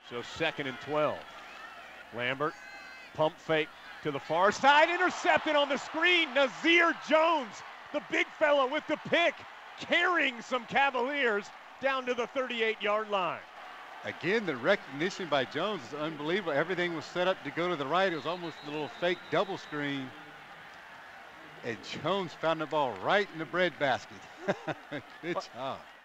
So 2nd and 12. Lambert, pump fake to the far side, intercepted on the screen. Nazair Jones, the big fella with the pick, carrying some Cavaliers down to the 38-yard line. Again, the recognition by Jones is unbelievable. Everything was set up to go to the right. It was almost a little fake double screen. And Jones found the ball right in the breadbasket. Good job.